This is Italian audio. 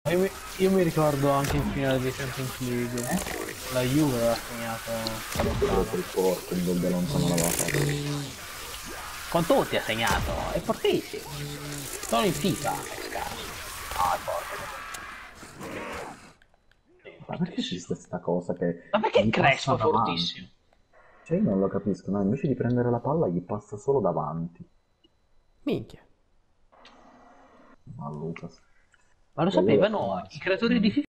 Io mi ricordo anche in finale di Champions League. La Juve aveva segnato da Quello lontano. sul corpo, in dubbio lontano l'aveva fatto. Con tutti ha segnato, è fortissimo. Solo in FIFA è scarso. No, è forte. Sì, è Ma perché fortissimo. esiste sta cosa che Ma perché gli passa Crespo è davanti? fortissimo? Cioè io non lo capisco, no? Invece di prendere la palla gli passa solo davanti. Minchia. Ma Lucas. Ma lo Cioè io lo sapevano i ammazzo. creatori di FIFA?